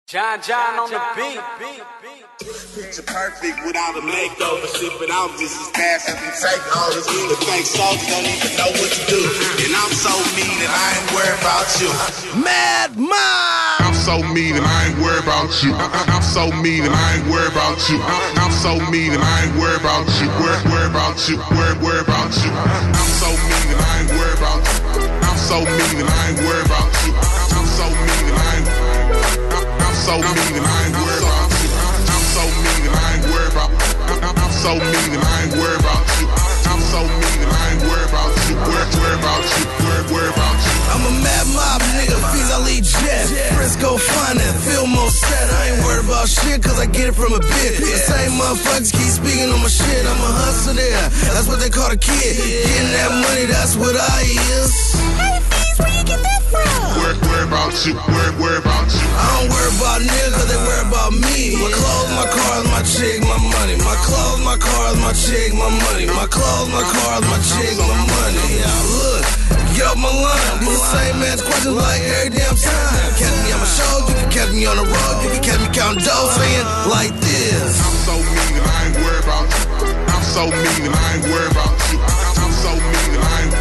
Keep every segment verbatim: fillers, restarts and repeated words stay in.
John John on the beat. Picture perfect without a makeover. Ship it out just as fast as we take orders. The fake soldiers don't even know what to do. And I'm so mean that I ain't worried about you. Mad Mob! I'm so mean and I ain't worried about you. I'm so mean and I ain't worried about you. I'm so mean and I ain't worried about you. Worried, worried about you. Worried, worried about you. I'm so mean and I ain't worried about you. I'm so mean and I ain't worried about you. I'm so mean and I ain't. I'm so mean and I ain't worried about you. I'm so mean and I ain't worried about. I'm so mean and I ain't worried about you. I'm so mean and I ain't worried about you. Worried, worried about you. Worried, worried about you. I'm a mad mob nigga, fees I lead jet. Frisco finance, feel more set. I ain't worried about shit cause I get it from a bit. The same motherfuckers keep speaking on my shit. I'm a hustler there, that's what they call a kid. Getting that money, that's what I is. Hey Fees, where you get that from? Worried, worried about you. Worried, worried about you. I don't worry about niggas cause they worry about me. My clothes, my cars, my chick, my money. My clothes, my cars, my chick, my money. My clothes, my cars, my chick, my money. Yeah, look, get off my line. These the same man's questions like every damn time. Catch me on my show, you can catch me on the road. You can catch me counting dough saying like this. I'm so mean and I ain't worried about you. I'm so mean and I ain't worried about you. I'm so mean and I ain't.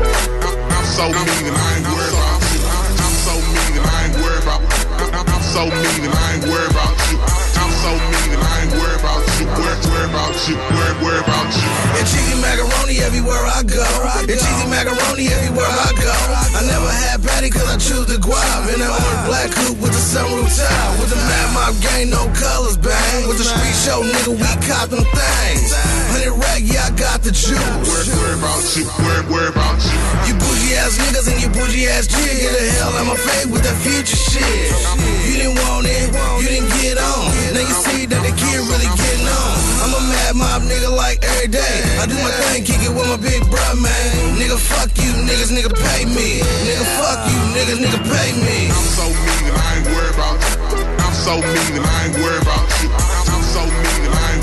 I'm so mean and I ain't worried about you. I'm so mean and I ain't worried about. I'm so mean and I ain't worried about you. I'm so mean and I ain't worried about you. Worried, worried about you. Worried, worried about you. And cheesy macaroni everywhere I go. And cheesy macaroni everywhere I go. I never had patty cause I choose the guap. In that orange black coupe with the sunroof top. With the mad mob gang, no colors, bang. With the street show, nigga, we cop them things. Hundred rack, yeah, I got the juice. Worried, worried about you. Worried, worried about you. You bougie ass niggas and you bougie ass chick. Get the hell out my face with that future shit. You didn't want it, you didn't get on. Now you see that the kid really getting on. I'm a mad mob nigga like every day. I do my thing, kick it with my big bruh, man. Nigga, fuck you, niggas, nigga, pay me. Nigga, fuck you, niggas, nigga, pay me. I'm so mean and I ain't worried about you. I'm so mean and I ain't worried about you. I'm so mean and I ain't.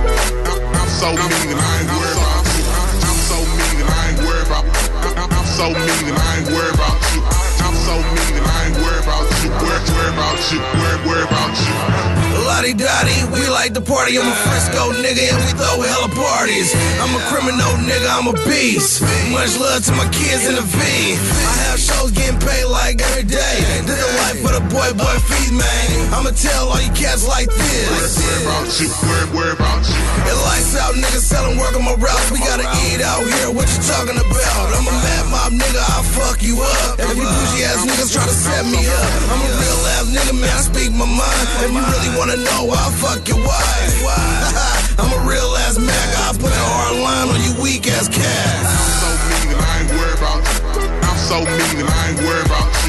I'm so mean and I ain't worried about you. I'm so mean and I ain't worried about. I'm so mean and I ain't worried about you. I'm so mean and I ain't worried about you. Worried, worried about you. Worried, worried about you. Lottie Dottie, we like to party. I'm a Frisco nigga and we throw hella parties. I'm a criminal nigga, I'm a beast. Much love to my kids in the V. I have shows getting paid like every day. This the life for the boy, boy feed, man. I'ma tell all you cats like this. Worried about you, worried, worried about you. It lights out, niggas selling work on my route. We gotta eat out here, what you talking about? I'm a mad mob nigga, I'll fuck you up. If you bougie ass niggas try to set me up, I'm a real ass nigga, man, I speak my mind. If you really wanna know, I'll fuck your wife. I'm a real ass Mac, I'll put a hard line on you weak ass cats. I'm so mean and I ain't worried about you. I'm so mean and I ain't worried about you.